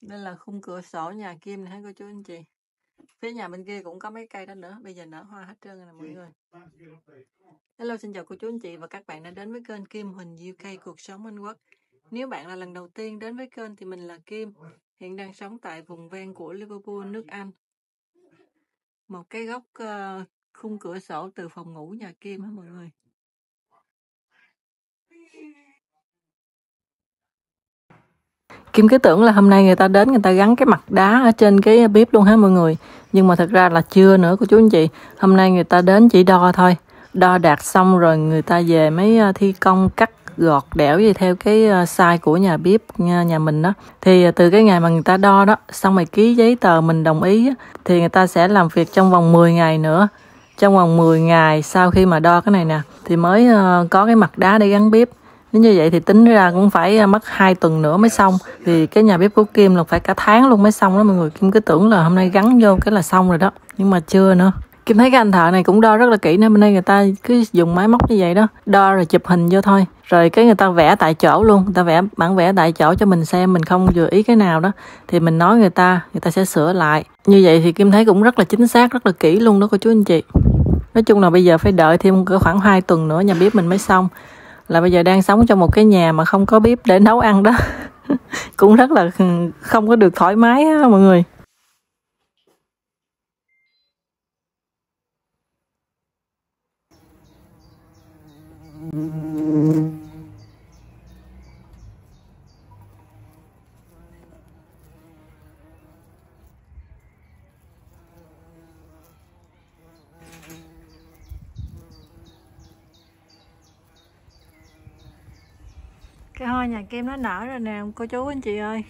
Đây là khung cửa sổ nhà Kim này hả cô chú anh chị. Phía nhà bên kia cũng có mấy cây đó nữa. Bây giờ nở hoa hết trơn rồi nè mọi người. Hello, xin chào cô chú anh chị và các bạn đã đến với kênh Kim Huỳnh UK Cuộc Sống Anh Quốc. Nếu bạn là lần đầu tiên đến với kênh thì mình là Kim, hiện đang sống tại vùng ven của Liverpool, nước Anh. Một cái góc khung cửa sổ từ phòng ngủ nhà Kim hả mọi người. Kim cứ tưởng là hôm nay người ta đến người ta gắn cái mặt đá ở trên cái bếp luôn hả mọi người. Nhưng mà thật ra là chưa nữa cô chú anh chị. Hôm nay người ta đến chỉ đo thôi. Đo đạt xong rồi người ta về mới thi công cắt gọt đẽo gì theo cái size của nhà bếp nhà mình đó. Thì từ cái ngày mà người ta đo đó, xong rồi ký giấy tờ mình đồng ý á, thì người ta sẽ làm việc trong vòng 10 ngày nữa. Trong vòng 10 ngày sau khi mà đo cái này nè thì mới có cái mặt đá để gắn bếp. Nếu như vậy thì tính ra cũng phải mất 2 tuần nữa mới xong. Vì cái nhà bếp của Kim là phải cả tháng luôn mới xong đó mọi người. Kim cứ tưởng là hôm nay gắn vô cái là xong rồi đó. Nhưng mà chưa nữa. Kim thấy cái anh thợ này cũng đo rất là kỹ nữa. Bên đây người ta cứ dùng máy móc như vậy đó. Đo rồi chụp hình vô thôi. Rồi cái người ta vẽ tại chỗ luôn. Người ta vẽ bản vẽ tại chỗ cho mình xem. Mình không vừa ý cái nào đó thì mình nói người ta sẽ sửa lại. Như vậy thì Kim thấy cũng rất là chính xác, rất là kỹ luôn đó cô chú anh chị. Nói chung là bây giờ phải đợi thêm khoảng 2 tuần nữa nhà bếp mình mới xong. Là bây giờ đang sống trong một cái nhà mà không có bếp để nấu ăn đó. Cũng rất là không có được thoải mái á mọi người. Cái hoa nhà Kim nó nở rồi nè cô chú anh chị ơi.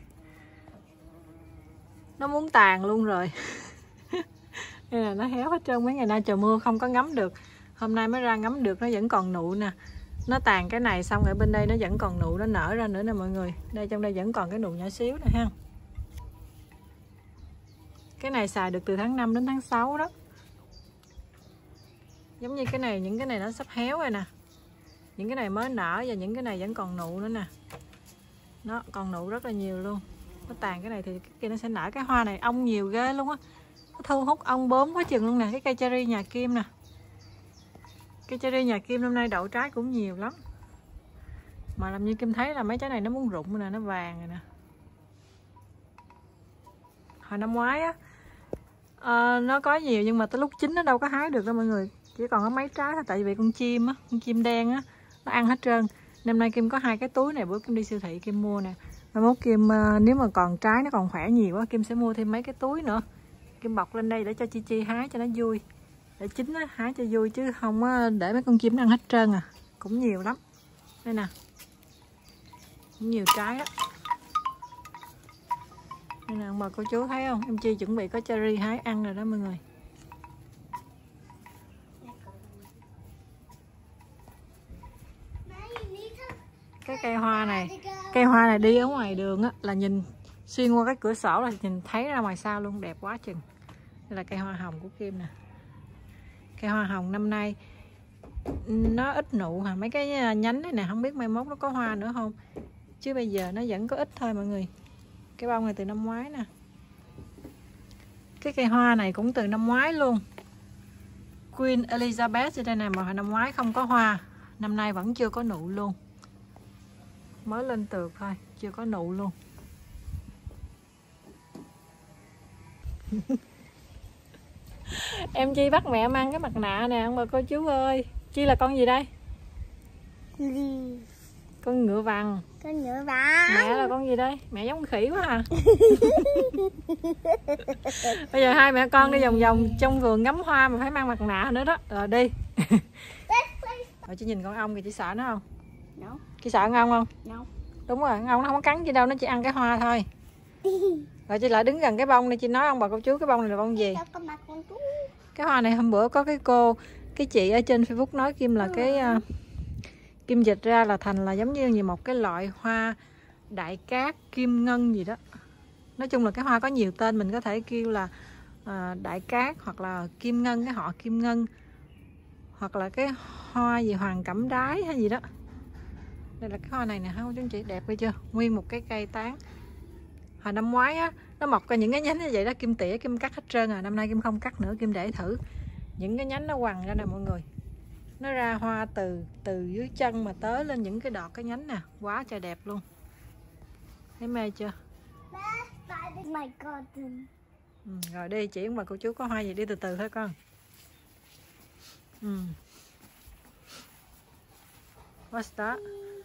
Nó muốn tàn luôn rồi. Đây là nó héo hết trơn, mấy ngày nay trời mưa không có ngắm được. Hôm nay mới ra ngắm được, nó vẫn còn nụ nè. Nó tàn cái này xong ở bên đây nó vẫn còn nụ, nó nở ra nữa nè mọi người. Đây trong đây vẫn còn cái nụ nhỏ xíu nè ha. Cái này xài được từ tháng 5 đến tháng 6 đó. Giống như cái này, những cái này nó sắp héo rồi nè. Những cái này mới nở và những cái này vẫn còn nụ nữa nè. Nó còn nụ rất là nhiều luôn. Nó tàn cái này thì cái kia nó sẽ nở. Cái hoa này ong nhiều ghê luôn á. Nó thu hút ong bướm quá chừng luôn nè. Cái cây cherry nhà Kim nè. Cây cherry nhà Kim năm nay đậu trái cũng nhiều lắm. Mà làm như Kim thấy là mấy trái này nó muốn rụng rồi nè, nó vàng rồi nè. Hồi năm ngoái á nó có nhiều nhưng mà tới lúc chín nó đâu có hái được đâu mọi người. Chỉ còn có mấy trái thôi, tại vì con chim á, con chim đen á, nó ăn hết trơn. Năm nay Kim có 2 cái túi này, bữa Kim đi siêu thị Kim mua nè. Mai mốt Kim nếu mà còn trái nó còn khỏe nhiều quá Kim sẽ mua thêm mấy cái túi nữa. Kim bọc lên đây để cho Chi Chi hái cho nó vui. Để chín á, hái cho vui chứ không để mấy con chim nó ăn hết trơn à. Cũng nhiều lắm. Đây nè. Cũng nhiều trái đó. Đây nè mà cô chú thấy không? Em Chi chuẩn bị có cherry hái ăn rồi đó mọi người. Cái cây hoa này đi ở ngoài đường á là nhìn xuyên qua cái cửa sổ là nhìn thấy ra ngoài sau luôn, đẹp quá chừng. Đây là cây hoa hồng của Kim nè. Cây hoa hồng năm nay nó ít nụ hả, mấy cái nhánh này nè, không biết mai mốt nó có hoa nữa không, chứ bây giờ nó vẫn có ít thôi mọi người. Cái bông này từ năm ngoái nè. Cái cây hoa này cũng từ năm ngoái luôn. Queen Elizabeth ở đây nè, mà hồi năm ngoái không có hoa, năm nay vẫn chưa có nụ luôn. Mới lên tược thôi, chưa có nụ luôn. Em Chi bắt mẹ mang cái mặt nạ nè ông bà cô chú ơi. Chi là con gì đây? Con ngựa vàng. Con ngựa vàng. Mẹ là con gì đây? Mẹ giống khỉ quá à. Bây giờ hai mẹ con đi vòng vòng trong vườn ngắm hoa mà phải mang mặt nạ nữa đó. Rồi đi. Rồi chị nhìn con ong kìa, chị sợ nó không? No. Chị sợ con ong không? No. Đúng rồi, con ong nó không có cắn gì đâu, nó chỉ ăn cái hoa thôi. Rồi chị lại đứng gần cái bông này, chị nói ông bà cô chú cái bông này là bông gì? Cái hoa này hôm bữa có cái chị ở trên Facebook nói Kim là cái Kim dịch ra là thành là giống như một cái loại hoa đại cát kim ngân gì đó. Nói chung là cái hoa có nhiều tên, mình có thể kêu là đại cát hoặc là kim ngân, cái họ kim ngân, hoặc là cái hoa gì hoàng cẩm đái hay gì đó. Đây là cái hoa này nè, không chú chị, đẹp ghê chưa? Nguyên một cái cây tán. Hồi năm ngoái á, nó mọc ra những cái nhánh như vậy đó, Kim tỉa Kim cắt hết trơn à. Năm nay Kim không cắt nữa, Kim để thử. Những cái nhánh nó quằn ra nè mọi người. Nó ra hoa từ dưới chân mà tới lên những cái đọt cái nhánh nè, quá trời đẹp luôn. Thấy mê chưa? My garden. Rồi đi chỉ bà cô chú có hoa gì, đi từ từ thôi con. What's that?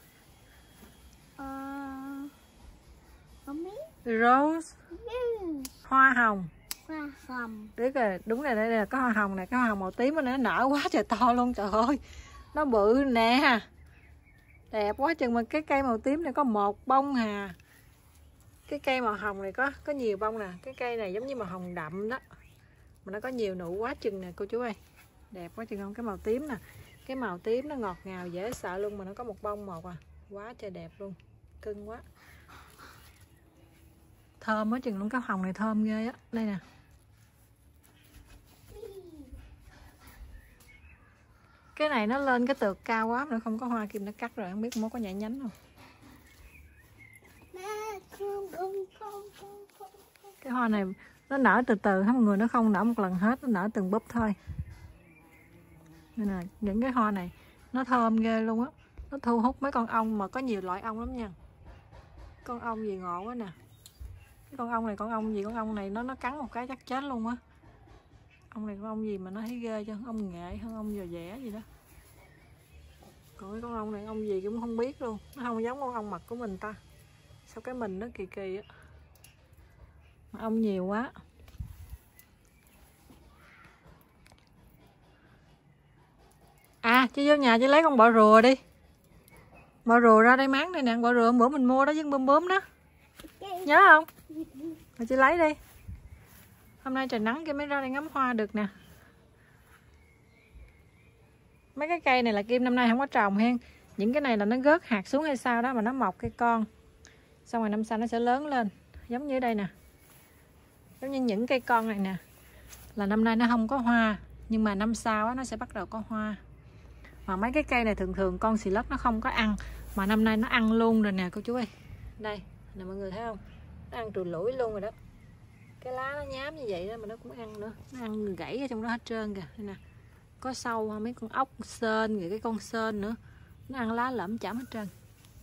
Rose. Hoa hồng. Hoa hồng. Đúng rồi, đây là cái hoa hồng này, cái hoa hồng màu tím nó nở quá trời to luôn, trời ơi. Nó bự nè. Đẹp quá chừng, mà cái cây màu tím này có một bông hà. Cái cây màu hồng này có nhiều bông nè. Cái cây này giống như màu hồng đậm đó, mà nó có nhiều nụ quá chừng nè cô chú ơi. Đẹp quá chừng không? Cái màu tím nè. Cái màu tím nó ngọt ngào dễ sợ luôn, mà nó có một bông một à. Quá trời đẹp luôn. Cưng quá. Thơm quá chừng luôn, cái hồng này thơm ghê á. Đây nè. Cái này nó lên cái tược cao quá nữa, không có hoa. Kim đã cắt rồi, không biết có nhảy nhánh không. Cái hoa này nó nở từ từ hết mọi người, nó không nở một lần hết, nó nở từng búp thôi. Đây nè, những cái hoa này nó thơm ghê luôn á. Nó thu hút mấy con ong, mà có nhiều loại ong lắm nha. Con ong gì ngộ quá nè. Cái con ong này con ong gì? Con ong này nó cắn một cái chắc chết luôn á. Ong này con ong gì mà nó thấy ghê chứ? Ong nghệ hơn ong giò vẽ gì đó. Còn cái con ong này ong gì cũng không biết luôn. Nó không giống con ong mật của mình ta. Sao cái mình nó kỳ kỳ á. Mà ong nhiều quá. À, chị vô nhà chị lấy con bọ rùa đi. Bọ rùa ra đây máng đây nè. Bọ rùa bữa mình mua đó với bướm bướm đó. Nhớ không? Rồi chị lấy đi. Hôm nay trời nắng Kim mới ra đây ngắm hoa được nè. Mấy cái cây này là Kim năm nay không có trồng hen. Những cái này là nó gớt hạt xuống hay sao đó mà nó mọc cây con. Xong rồi năm sau nó sẽ lớn lên. Giống như đây nè. Giống như những cây con này nè. Là năm nay nó không có hoa. Nhưng mà năm sau á, nó sẽ bắt đầu có hoa. Mà mấy cái cây này thường thường con xì lất nó không có ăn. Mà năm nay nó ăn luôn rồi nè cô chú ơi. Đây, nè mọi người thấy không? Nó ăn trùi lủi luôn rồi đó. Cái lá nó nhám như vậy đó mà nó cũng ăn nữa. Nó ăn gãy ở trong đó hết trơn kìa. Đây nè. Có sâu mấy con ốc sên, rồi cái con sên nữa. Nó ăn lá lởm chởm hết trơn.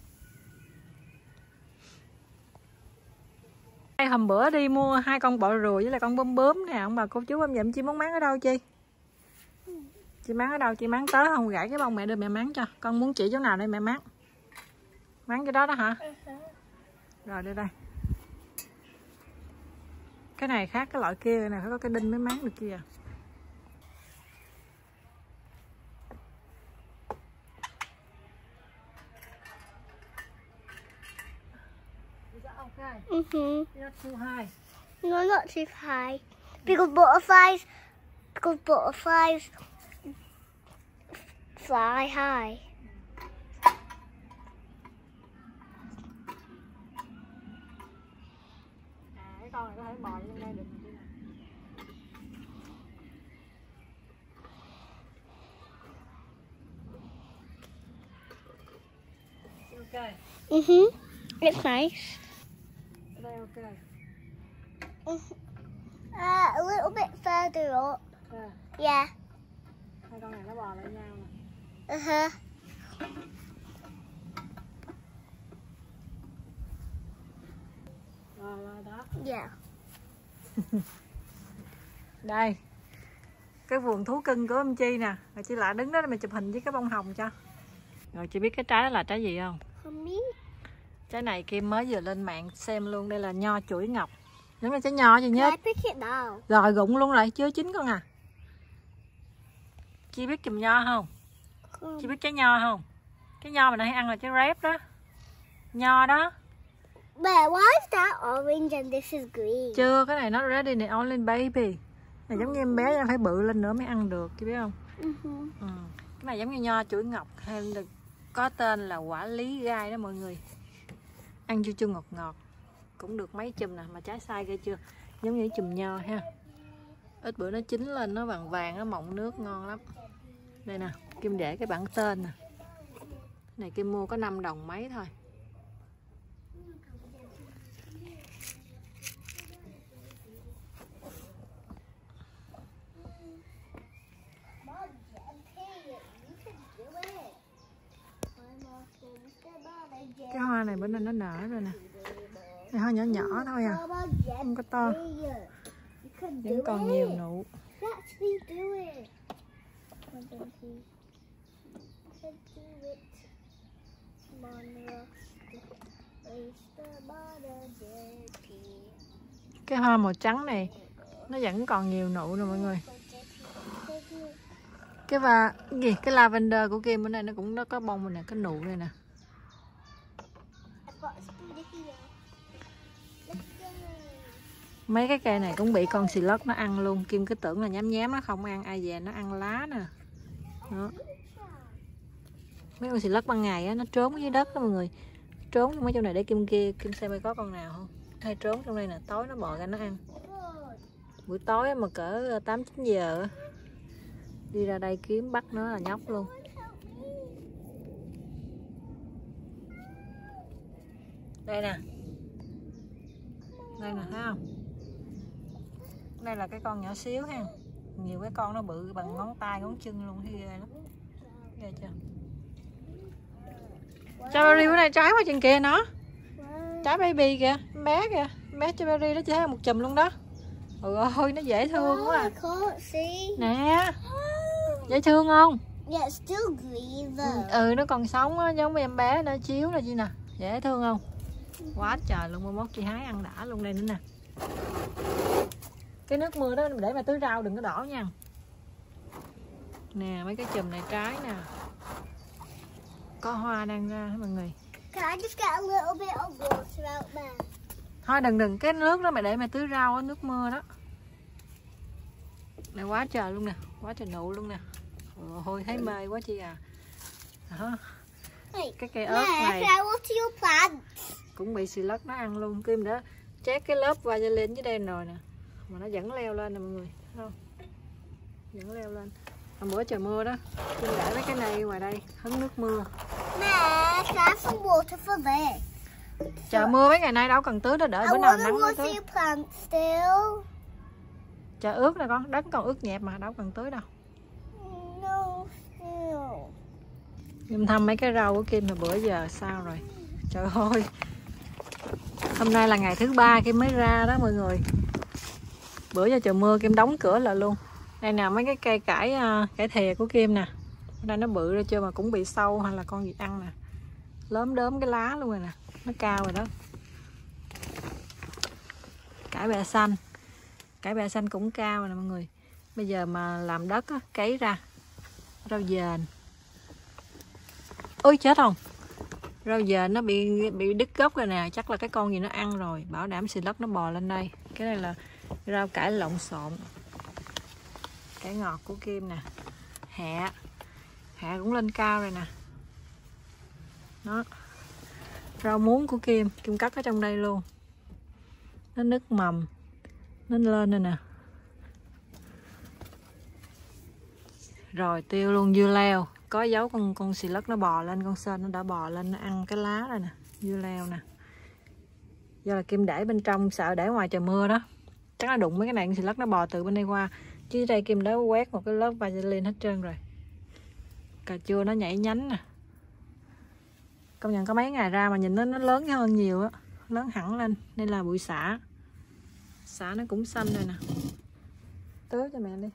Hôm bữa đi mua 2 con bọ rùa với lại con bướm bướm nè. Ông bà cô chú em dặm chi muốn máng ở đâu chi? Chị máng ở đâu? Chị máng tới không gãy cái bông mẹ đưa mẹ máng cho. Con muốn chỉ chỗ nào đây mẹ máng? Máng cái đó đó hả? Rồi đưa đây. Cái này khác cái loại kia nè, phải có cái đinh mới máng được kia. Okay. Not too high. No, not too high. Because butterflies fly high. Cái con này có thể bò lên đây được. Okay. It's nice. Okay. A little bit further up. Yeah. Hai con này nó bò lên nhau nè. Rồi đó. Yeah. Đây. Cái vườn thú cưng của ông Chi nè. Rồi chị lại đứng đó để mình chụp hình với cái bông hồng cho. Rồi chị biết cái trái đó là trái gì không? Không biết. Trái này Kim mới vừa lên mạng xem luôn. Đây là nho chuỗi ngọc. Giống như trái nho gì nhớ. Rồi rụng luôn rồi, chưa chín con à. Chị biết chùm nho không? Chị biết trái nho không? Cái nho mình hay ăn là trái rép đó. Nho đó. But why is that orange and this is green? Chưa, cái này nó ready này, only baby. Này giống như em bé phải bự lên nữa mới ăn được, chị biết không? Cái này giống như nho chuỗi ngọc hay được có tên là quả lý gai đó mọi người. Ăn chua chua ngọt ngọt. Cũng được mấy chùm nè, mà trái sai ghê chưa? Giống như chùm nho ha. Ít bữa nó chín lên nó vàng vàng, nó mọng nước ngon lắm. Đây nè, Kim để cái bảng tên nè. Này Kim mua có 5 đồng mấy thôi. hoa này bữa nay nó nở rồi nè. Cái hoa nhỏ nhỏ thôi à, không có to. Vẫn còn nhiều nụ. Cái hoa màu trắng này nó vẫn còn nhiều nụ nè mọi người. Cái lavender của Kim bữa nay nó cũng nó có bông rồi nè, cái nụ này nè. Mấy cái cây này cũng bị con xì lất nó ăn luôn. Kim cứ tưởng là nhám nhám nó không ăn, ai về nó ăn lá nè. Đó. Mấy con xì lất ban ngày á, nó trốn dưới đất đó mọi người. Trốn trong mấy chỗ này để Kim xem coi có con nào không. Hay trốn trong đây nè, tối nó bò ra nó ăn. Buổi tối mà cỡ 8-9 giờ đi ra đây kiếm bắt nó là nhóc luôn. Đây nè. Đây nè, thấy không? Đây là cái con nhỏ xíu ha. Nhiều cái con nó bự bằng ngón tay, ngón chân luôn, thấy ghê lắm. Ghê chưa? Strawberry bữa nay trái qua trên kia nó. Trái baby kìa, bé kìa. Bé strawberry đó, chị thấy một chùm luôn đó. Ôi ơi, nó dễ thương quá à. Nè. Dễ thương không? Yeah, it's still green though. Nó còn sống á, giống em bé nó chiếu nè chị nè. Dễ thương không? Quá trời luôn, mai mốt chị hái ăn đã luôn đây nữa nè. Cái nước mưa đó để mà tưới rau đừng có đỏ nha. Nè, mấy cái chùm này trái nè. Có hoa đang ra mọi người. Can I just get a little bit of water out there? Thôi đừng cái nước đó mà để mà tưới rau á, nước mưa đó. Này quá trời luôn nè, quá trời nụ luôn nè. Ôi thấy mê quá chị à. Đó. Cái cây ớt này cũng bị xì lất nó ăn luôn. Kim đã chét cái lớp vaseline dưới đây rồi nè, mà nó vẫn leo lên nè mọi người, thấy không? Vẫn leo lên. Hôm bữa trời mưa đó, Kim để mấy cái này ngoài đây hứng nước mưa. Mẹ, can I have some water for this? Trời mưa mấy ngày nay đâu cần tưới, nó đợi bữa nào nắng mới tưới. Trời ướt nè con, đất còn ướt nhẹp mà đâu cần tưới đâu. Kim thăm mấy cái rau của Kim là bữa giờ sao rồi. Trời ơi, hôm nay là ngày thứ 3 Kim mới ra đó mọi người. Bữa giờ trời mưa Kim đóng cửa lại luôn. Đây nè mấy cái cây cải thìa của Kim nè. Ở đây nó bự ra chưa mà cũng bị sâu hay là con gì ăn nè. Lốm đốm cái lá luôn rồi nè, nó cao rồi đó. Cải bẹ xanh cũng cao rồi nè mọi người. Bây giờ mà làm đất á, cấy ra rau dền. Ôi chết không, rau dền nó bị đứt gốc rồi nè, chắc là cái con gì nó ăn rồi, bảo đảm xì lất nó bò lên đây. Cái này là rau cải lộn xộn, cải ngọt của Kim nè, hẹ cũng lên cao rồi nè. Đó, rau muống của Kim cắt ở trong đây luôn, nó nứt mầm, nó lên đây nè. Rồi tiêu luôn, dưa leo, có dấu con xì lất nó bò lên, con sên nó đã bò lên nó ăn cái lá rồi nè, dưa leo nè. Do là Kim để bên trong sợ để ngoài trời mưa đó, chắc nó đụng mấy cái này con xì lất nó bò từ bên đây qua, chứ đây Kim đã quét một cái lớp vaseline hết trơn rồi. Cà chua nó nhảy nhánh nè, công nhận có mấy ngày ra mà nhìn nó lớn hơn nhiều á, lớn hẳn lên. Đây là bụi xả nó cũng xanh rồi nè, tưới cho mẹ đi.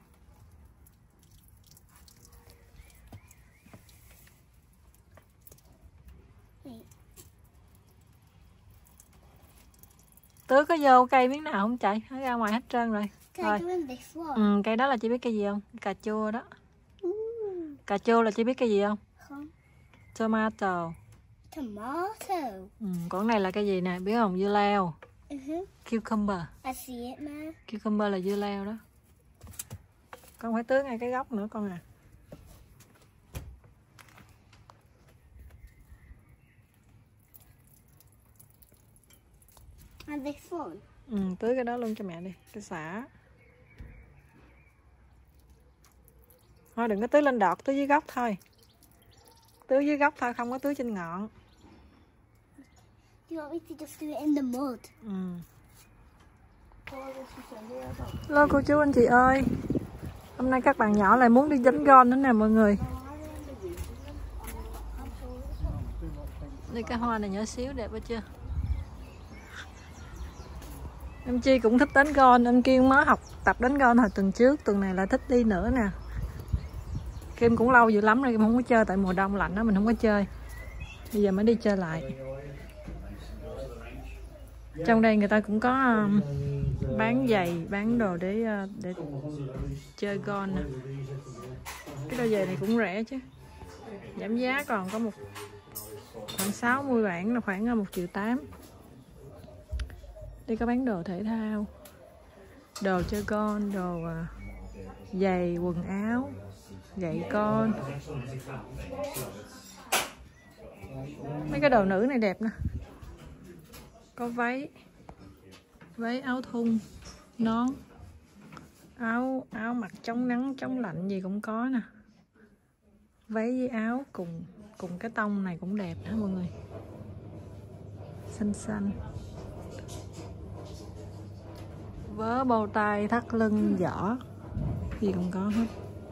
Tưới có vô cây miếng nào không chạy, nó ra ngoài hết trơn rồi. Cây đó là chị biết cây gì không? Cà chua đó. Cà chua là chị biết cây gì không? Không. Tomato. Còn này là cái gì nè, biết không? Dưa leo. Cucumber. Cucumber là dưa leo đó. Con phải tưới ngay cái gốc nữa con à. Tưới cái đó luôn cho mẹ đi, cái xả. Thôi đừng có tưới lên đọt, tưới dưới gốc thôi. Tưới dưới gốc thôi, không có tưới trên ngọn. Hello cô chú anh chị ơi. Hôm nay các bạn nhỏ lại muốn đi đánh golf nữa nè mọi người. Đây cái hoa này nhỏ xíu đẹp quá chưa? Em Chi cũng thích đánh golf, em Kim mới học tập đánh golf hồi tuần trước, tuần này lại thích đi nữa nè. Kim cũng lâu dữ lắm rồi, Kim không có chơi tại mùa đông lạnh đó mình không có chơi. Bây giờ mới đi chơi lại. Trong đây người ta cũng có bán giày, bán đồ để chơi golf nè. Cái đôi giày này cũng rẻ chứ. Giảm giá còn có khoảng 60 bảng là khoảng 1,8 triệu. Đây có bán đồ thể thao, đồ chơi con, đồ giày, quần áo, gậy con. Mấy cái đồ nữ này đẹp nè. Có váy, áo thun, nón, áo mặc chống nắng, chống lạnh gì cũng có nè. Váy với áo cùng cái tông này cũng đẹp đó mọi người. Xanh xanh. Vớ, bầu tay, thắt lưng, giỏ gì cũng có hết.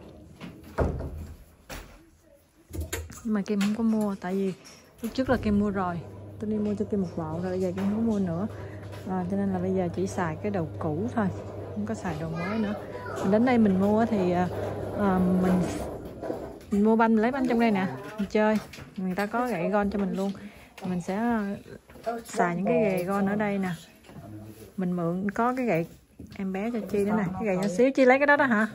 Nhưng mà Kim không có mua tại vì lúc trước là Kim mua rồi. Tôi đi mua cho Kim một bộ rồi, bây giờ Kim không có mua nữa. Cho nên là bây giờ chỉ xài cái đồ cũ thôi, không có xài đồ mới nữa. Mình đến đây mình mua thì mình mua banh, mình lấy banh trong đây nè, mình chơi. Người ta có gậy golf cho mình luôn. Mình sẽ xài những cái gậy golf ở đây nè. Mình mượn có cái gậy em bé cho Chi nữa nè, cái gậy nhỏ xíu. Chi lấy cái đó đó hả?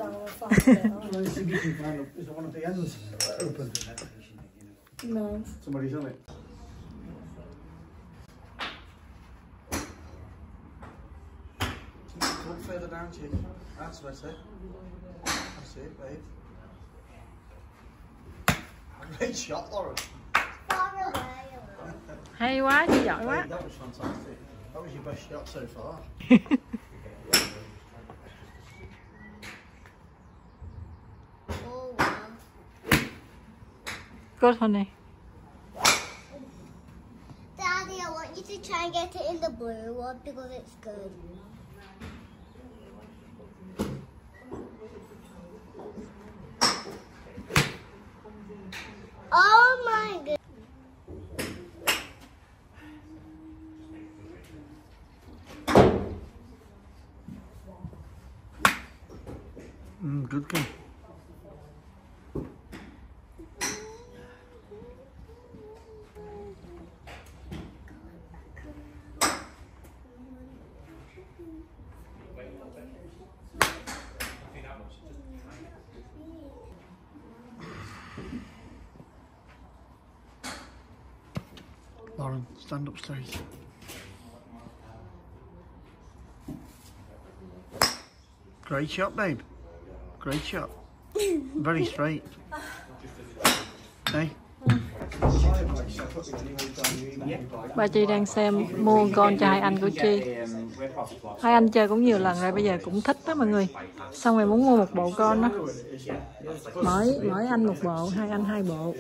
Further down, Chi. That's it. That's it, babe. Great shot, Laura. Hay quá, Chi giỏi quá. That was fantastic. That was your best shot so far. Oh, wow. Good honey. Daddy, I want you to try and get it in the blue one because it's good. Oh my goodness. Good game. Lauren, stand upstairs. Great shot, babe. Great shot. Very straight. Hey. Bà Chi đang xem mua con cho hai anh của Chi. Hai anh chơi cũng nhiều lần rồi, bây giờ cũng thích đó mọi người. Xong rồi muốn mua một bộ con đó. Mỗi anh một bộ, hai anh hai bộ.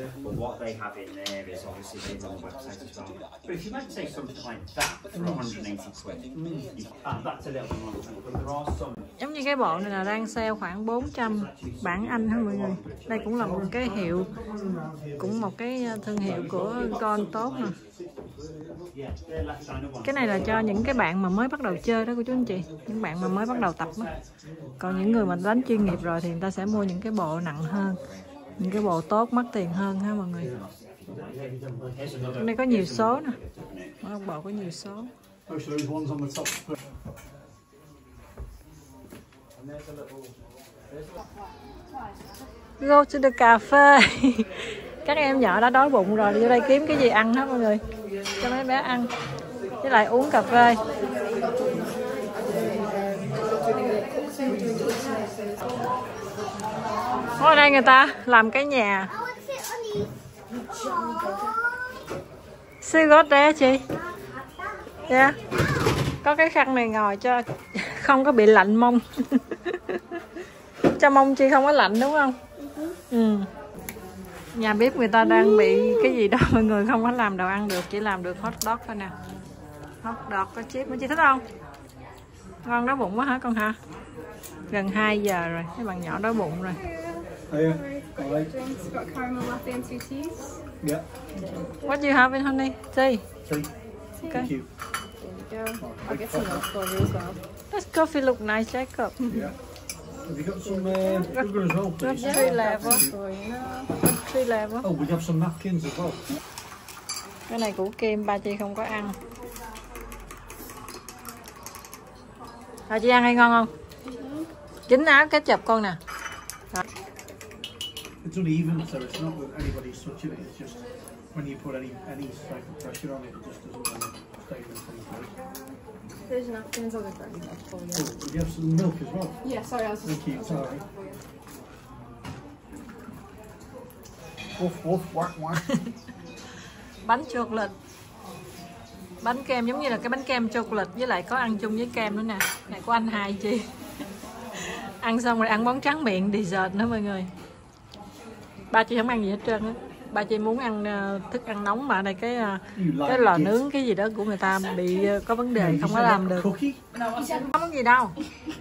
Giống như cái bộ này là đang sale khoảng 400 bảng Anh hả mọi người. Đây cũng là một cái hiệu, cũng một cái thương hiệu của con tốt nè. Cái này là cho những cái bạn mà mới bắt đầu chơi đó cô chú anh chị, những bạn mà mới bắt đầu tập đó. Còn những người mà đánh chuyên nghiệp rồi thì người ta sẽ mua những cái bộ nặng hơn, những cái bộ tốt mắc tiền hơn ha mọi người. Trong đây có nhiều số nè, mỗi bộ có nhiều số. Go to the cafe. Các em nhỏ đã đói bụng rồi, đi vô đây kiếm cái gì ăn hết mọi người, cho mấy bé ăn với lại uống cà phê. Ở đây người ta làm cái nhà siêu gót đấy chị. Yeah. Có cái khăn này ngồi cho không có bị lạnh mông. Cho mông Chi không có lạnh đúng không? Nhà bếp người ta đang bị cái gì đó mọi người, không có làm đồ ăn được, chỉ làm được hot dog thôi nè. Hot dog có chip, Chị thích không? Ngon đói bụng quá hả con hả? Gần 2 giờ rồi, mấy bạn nhỏ đói bụng rồi. Drinks, got caramel latte and 2 teas. Yeah. What do you have in honey? Tea. Tea. Okay. Thank you. Go. I'll get some milk for you as well. This coffee look nice, Jacob. Yeah. Have you got some sugar as well, please? Tree level. Tree level. Oh, we have some napkins as well. Cái này củ kim ba chị không có ăn. Bà chị ăn hay ngon không? Chín áo ketchup con nè. Đó. It's uneven, so it's not that anybody's touching it. It's just when you put any type of pressure on it, it just doesn't want to stay in the same place. There's napkins on the ground for you. Oh, we have some milk as well. Yeah, sorry, I was Thank you. Sorry. Woof woof quack quack. Bánh chocolate. Bánh kem giống như là cái bánh kem chocolate với lại có ăn chung với kem nữa nè. Này của anh Hai chị. Ăn xong rồi ăn món tráng miệng dessert nữa mọi người. Ba chị không ăn gì hết trơn á. Ba chị muốn ăn thức ăn nóng mà này cái lò nướng cái gì đó của người ta bị có vấn đề không có làm được. Không có gì đâu.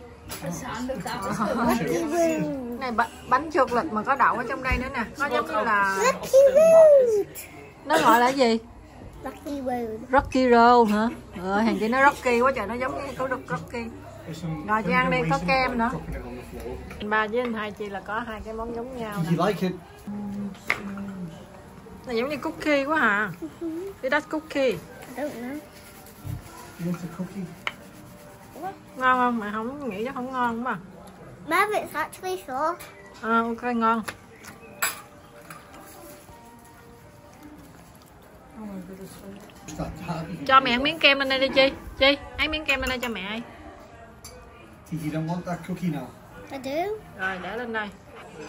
Này bánh chocolate mà có đậu ở trong đây nữa nè. Nó giống như là nó gọi là gì? Lucky Road. Rocky Road hả? Hàng chị nó Rocky quá trời, nó giống như có được Rocky. Rồi chị ăn đi, có kem nữa. Ba với anh Hai chị là có hai cái món giống nhau nè. You like it? Này giống như cookie quá hả? That's cookie. I don't know. You want a cookie? Ngon không? Mày không nghĩ chắc không ngon mà. Mom, it's actually soft. Ok ngon. Cho mẹ ăn miếng kem lên đây đi Chi. Chi, ăn miếng kem lên đây cho mẹ ai. You don't want that cookie now? I do. Rồi để lên đây.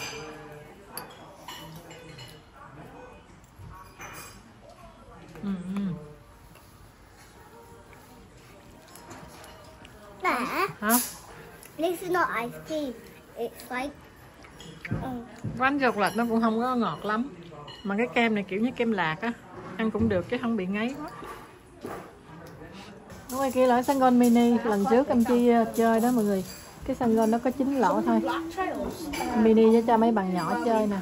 There. Hả? This is not ice cream. It's like. Bánh chocolate nó cũng không có ngọt lắm. Mà cái kem này kiểu như kem lạc á. Ăn cũng được chứ không bị ngấy quá. Ở ngoài kia là sân golf mini. Lần trước anh Chi chơi đó mọi người. Cái sân golf nó có 9 lỗ thôi. Mini cho mấy bạn nhỏ chơi nè.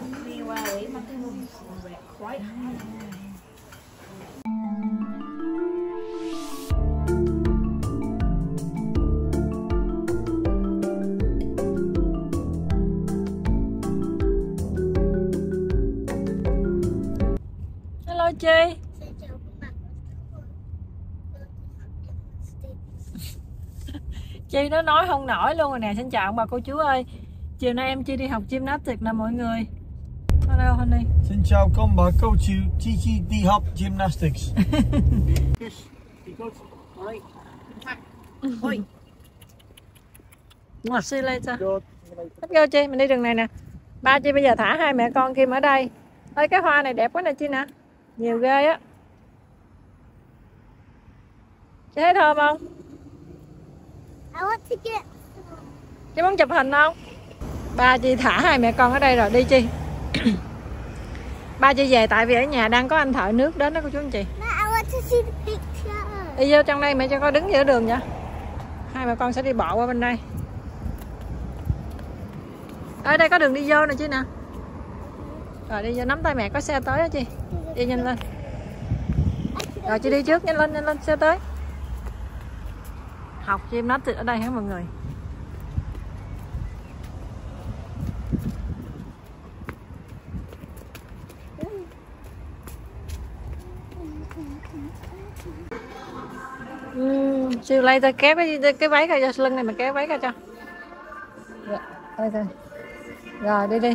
Hello Chi. Chi nó nói không nổi luôn rồi nè. Xin chào bà cô chú ơi. Chiều nay em Chi đi học gymnastics nè mọi người. Hello honey. Xin chào con bà cô chú Chi đi học gymnastics. See you later. Let's go Chi, mình đi đường này nè. Ba Chi bây giờ thả hai mẹ con Kim ở đây. Ơi cái hoa này đẹp quá nè Chi nè. Nhiều ghê á. Chị thấy thơm không? I want to get. Chị muốn chụp hình không? Ba Chi thả hai mẹ con ở đây rồi đi Chi. Ba Chi về tại vì ở nhà đang có anh thợ nước đến đó cô chú anh chị. No, I want to see the picture. Đi vô trong đây mẹ cho con đứng giữa đường vậy. Hai mẹ con sẽ đi bộ qua bên đây. Ở đây có đường đi vô nè Chi nè. Rồi đi vô nắm tay mẹ, có xe tới đó Chi. Đi nhanh lên. Rồi Chi đi trước, nhanh lên xe tới. Học gymnastics ở đây hả mọi người? Siêu lay ta kéo cái váy ra cho lưng này, mà kéo váy ra cho. Dạ, đây thôi. Rồi đi đi.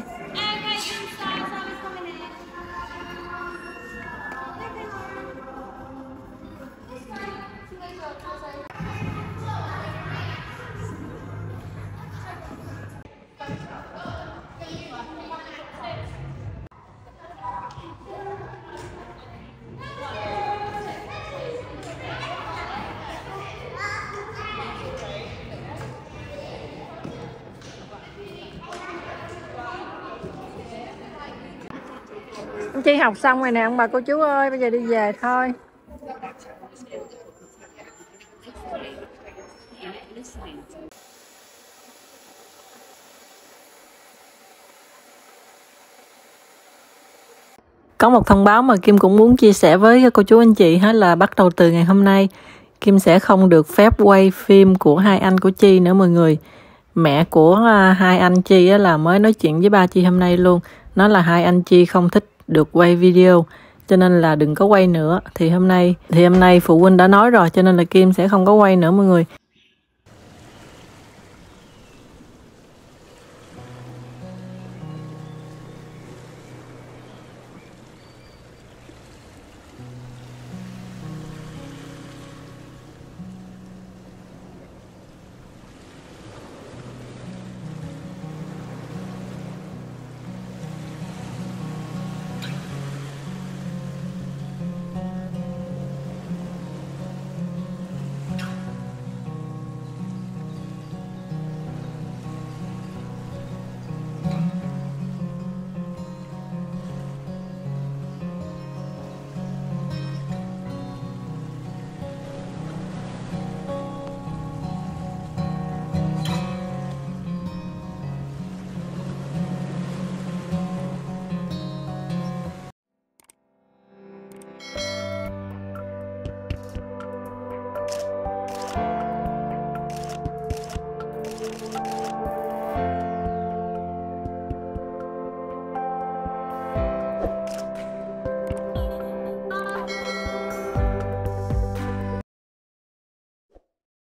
Chi học xong rồi nè ông bà cô chú ơi, bây giờ đi về thôi. Có một thông báo mà Kim cũng muốn chia sẻ với cô chú anh chị hết là bắt đầu từ ngày hôm nay Kim sẽ không được phép quay phim của hai anh của Chi nữa mọi người. Mẹ của hai anh Chi là mới nói chuyện với ba Chi hôm nay luôn. Nói là hai anh Chi không thích được quay video cho nên là đừng có quay nữa. Thì hôm nay phụ huynh đã nói rồi cho nên là Kim sẽ không có quay nữa mọi người.